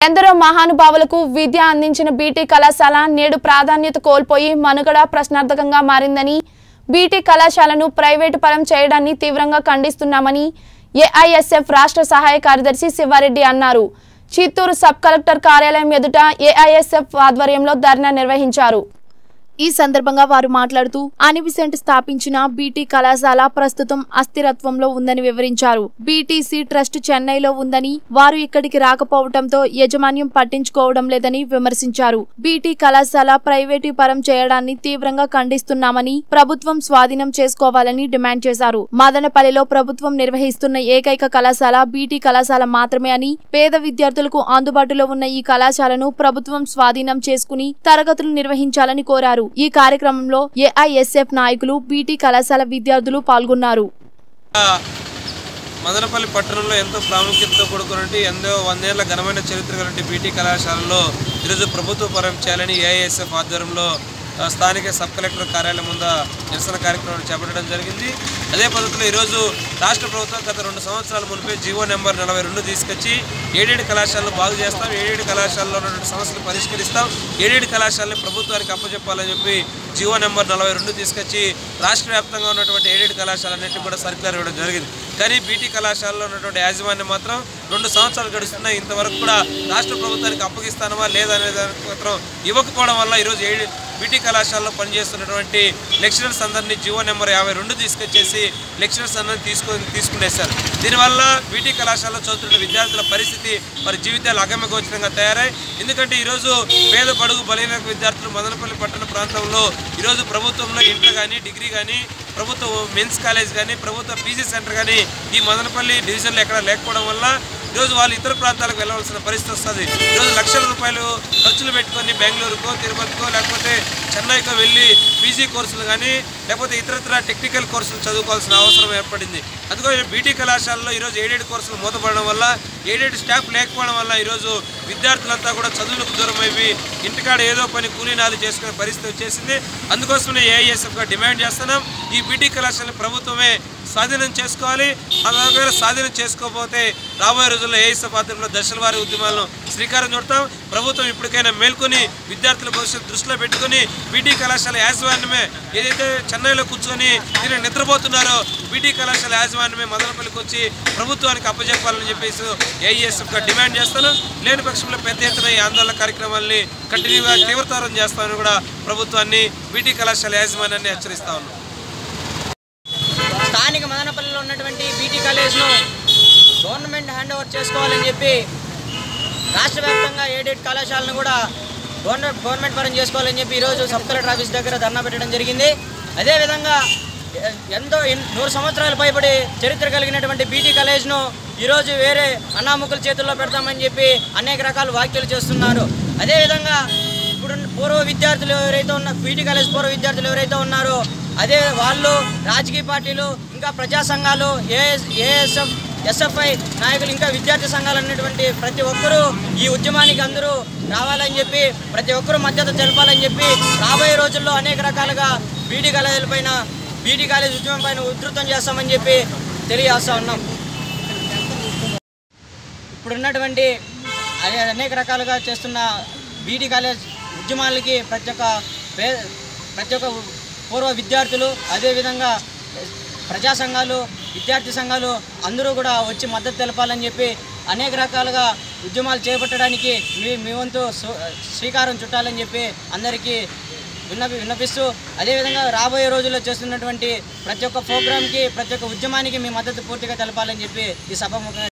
ఎందరో మహానుభావులకు విద్య అందించిన బీటీ కళాశాల నేడు ప్రాధాన్యత కోల్పోయి మనుగడ ప్రశ్నార్థకంగా మారిందని బీటీ కళాశాలను ప్రైవేటు పరం చేయడాన్ని తీవ్రంగా ఖండిస్తున్నామని ఏఐఎస్ఎఫ్ రాష్ట్ర సహాయ కార్యదర్శి శివారెడ్డి అన్నారు. చిత్తూరు సబ్ కలెక్టర్ కార్యాలయం ఎదుట ఏఐఎస్ఎఫ్ ఆధ్వర్యంలో ధర్నా నిర్వహించారు. ఈ సందర్భంగా వారు మాట్లాడుతూ అనిబిసెంట్ స్థాపించిన బీటీ కళాశాల ప్రస్తుతం అస్థిరత్వంలో ఉందని వివరించారు. బీటీసీ ట్రస్ట్ చెన్నైలో ఉందని, వారు ఇక్కడికి రాకపోవడంతో యాజమాన్యం పట్టించుకోవడం లేదని విమర్శించారు. బీటీ కళాశాల ప్రైవేటీ పరం చేయడాన్ని తీవ్రంగా ఖండిస్తున్నామని, ప్రభుత్వం స్వాధీనం చేసుకోవాలని డిమాండ్ చేశారు. మదనపల్లిలో ప్రభుత్వం నిర్వహిస్తున్న ఏకైక కళాశాల బీటీ కళాశాల మాత్రమే అని, పేద విద్యార్థులకు అందుబాటులో ఉన్న ఈ కళాశాలను ప్రభుత్వం స్వాధీనం చేసుకుని తరగతులు నిర్వహించాలని కోరారు. ఈ కార్యక్రమంలో ఏఐఎస్ఎఫ్ నాయకులు, బీటీ కళాశాల విద్యార్థులు పాల్గొన్నారు. మదనపల్లి పట్టణంలో ఎంతో ప్రాముఖ్యతతో కూడుకున్నట్టు ఎంతో 100 ఏళ్ల ఘనమైన చరిత్ర కలిగిన బీటీ కళాశాలలో ఈరోజు ప్రభుత్వ పరం చేయాలని ఏఐఎస్ఎఫ్ ఆధ్వర్యంలో స్థానిక సబ్ కలెక్టర్ కార్యాలయం ముందు నిరసన కార్యక్రమాన్ని చేపట్టడం జరిగింది. అదే పద్ధతిలో ఈరోజు రాష్ట్ర ప్రభుత్వం గత 2 సంవత్సరాల మునిపే జీవో నెంబర్ 42 తీసుకొచ్చి ఏడేడు కళాశాలను బాగు చేస్తాం, ఏడేడు కళాశాలలో ఉన్నటువంటి సమస్యలు పరిష్కరిస్తాం, ఏడేడు కళాశాలని ప్రభుత్వానికి అప్పచెప్పాలని చెప్పి జీవో నెంబర్ 42 తీసుకొచ్చి రాష్ట్ర వ్యాప్తంగా ఉన్నటువంటి ఏడేడు కళాశాలన్నింటినీ కూడా సర్క్యులర్ ఇవ్వడం జరిగింది. కానీ బీటీ కళాశాలలో ఉన్నటువంటి యాజమాన్యం మాత్రం 2 సంవత్సరాలు గడుస్తున్నాయి, ఇంతవరకు కూడా రాష్ట్ర ప్రభుత్వానికి అప్పగిస్తానమా లేదా అనే దానికి మాత్రం ఇవ్వకపోవడం వల్ల ఈరోజు బీటీ కళాశాలలో పనిచేస్తున్నటువంటి లెక్చరర్స్ అందరినీ జీవో నెంబర్ 52 తీసుకొచ్చేసి లెక్చరర్స్ అందరినీ తీసుకునేశారు. దీనివల్ల బీటీ కళాశాలలో చదువుతున్న విద్యార్థుల పరిస్థితి వారి జీవితాలు అగమ్యగోచరంగా తయారై, ఎందుకంటే ఈరోజు పేద బడుగు బలహీన విద్యార్థులు మదనపల్లి పట్టణ ప్రాంతంలో ఈరోజు ప్రభుత్వంలో ఇంటర్ కానీ, డిగ్రీ కానీ, ప్రభుత్వ మెన్స్ కాలేజ్ కానీ, ప్రభుత్వ పీజీ సెంటర్ కానీ ఈ మదనపల్లి డివిజన్లో ఎక్కడ లేకపోవడం వల్ల ఈరోజు వాళ్ళు ఇతర ప్రాంతాలకు వెళ్ళవలసిన పరిస్థితి వస్తుంది. ఈరోజు లక్షల రూపాయలు ఖర్చులు పెట్టుకొని బెంగళూరుకో, తిరుపతికో, లేకపోతే చెన్నైకో వెళ్ళి పీజీ కోర్సులు కానీ, లేకపోతే ఇతరత్ర టెక్నికల్ కోర్సులు చదువుకోవాల్సిన అవసరం ఏర్పడింది. అందుకని బీటీ కళాశాలలో ఈరోజు ఏడేడు కోర్సులు మూతపడడం వల్ల, ఏడేడు స్టాఫ్ లేకపోవడం వల్ల ఈరోజు విద్యార్థులంతా కూడా చదువులకు దూరం అయిపోయి ఇంటికాడ ఏదో పని కూలీనాలు చేసుకునే పరిస్థితి వచ్చేసింది. అందుకోసమే ఏఐఎస్ఎఫ్గా డిమాండ్ చేస్తున్నాం, ఈ బీటీ కళాశాలను ప్రభుత్వమే స్వాధీనం చేసుకోవాలి. అలాగే స్వాధీనం చేసుకోకపోతే రాబోయే రోజుల్లో ఏఐఎస్ఎఫ్ ఆధ్వర్యంలో దశల వారి ఉద్యమాలను శ్రీకారం చుడతాం. ప్రభుత్వం ఇప్పటికైనా మేల్కొని విద్యార్థుల భవిష్యత్తు దృష్టిలో పెట్టుకుని బీటీ కళాశాల యాజమాన్యమే ఏదైతే చెన్నైలో కూర్చొని దీన్ని నిద్రపోతున్నారో బీటీ కళాశాల యాజమాన్యమే మదనపల్లికి వచ్చి ప్రభుత్వానికి అప్పచెప్పాలని చెప్పేసి ఏఐఎస్ఎఫ్గా డిమాండ్ చేస్తాను. లేని పక్షంలో పెద్ద ఎత్తున ఈ ఆందోళన కార్యక్రమాన్ని కంటిన్యూగా తీవ్రతరం చేస్తామని కూడా ప్రభుత్వాన్ని, బీటీ కళాశాల యాజమాన్యాన్ని హెచ్చరిస్తా ఉన్నాం. స్థానిక మదనపల్లిలో ఉన్నటువంటి బీటీ కాలేజ్ను గవర్నమెంట్ హ్యాండ్ ఓవర్ చేసుకోవాలని చెప్పి రాష్ట్ర వ్యాప్తంగా ఏడేడు కళాశాలను కూడా గవర్నమెంట్ పరం చేసుకోవాలని చెప్పి ఈరోజు సబ్ కలెక్టర్ ఆఫీస్ దగ్గర ధర్నా పెట్టడం జరిగింది. అదేవిధంగా ఎంతో 100 సంవత్సరాలు పైబడి చరిత్ర కలిగినటువంటి బీటీ కాలేజ్ను ఈరోజు వేరే అన్నాముకుల చేతుల్లో పెడతామని చెప్పి అనేక రకాల వ్యాఖ్యలు చేస్తున్నారు. అదేవిధంగా ఇప్పుడు పూర్వ విద్యార్థులు ఎవరైతే బీటీ కాలేజ్ పూర్వ విద్యార్థులు ఎవరైతే ఉన్నారో అదే వాళ్ళు రాజకీయ పార్టీలు, ఇంకా ప్రజా సంఘాలు, ఏఎస్ఎఫ్, ఎస్ఎఫ్ఐ నాయకులు, ఇంకా విద్యార్థి సంఘాలు అన్నటువంటి ప్రతి ఒక్కరూ ఈ ఉద్యమానికి అందరూ రావాలని చెప్పి, ప్రతి ఒక్కరూ మద్దతు తెలపాలని చెప్పి రాబోయే రోజుల్లో అనేక రకాలుగా బీటీ కాలేజీల పైన, బీటీ కాలేజ్ ఉద్యమం పైన ఉధృతం చేస్తామని చెప్పి తెలియజేస్తూ ఉన్నాం. ఇప్పుడున్నటువంటి అనేక రకాలుగా చేస్తున్న బీటీ కాలేజ్ ఉద్యమాలకి ప్రతి ఒక్క పూర్వ విద్యార్థులు, అదేవిధంగా ప్రజా సంఘాలు, విద్యార్థి సంఘాలు అందరూ కూడా వచ్చి మద్దతు తెలపాలని చెప్పి అనేక రకాలుగా ఉద్యమాలు చేపట్టడానికి మీ వంతు శ్రీకారం చుట్టాలని చెప్పి అందరికీ విన్నపిస్తూ, అదేవిధంగా రాబోయే రోజుల్లో చేస్తున్నటువంటి ప్రతి ఒక్క ప్రోగ్రామ్కి, ప్రతి ఒక్క ఉద్యమానికి మీ మద్దతు పూర్తిగా తెలపాలని చెప్పి ఈ సభ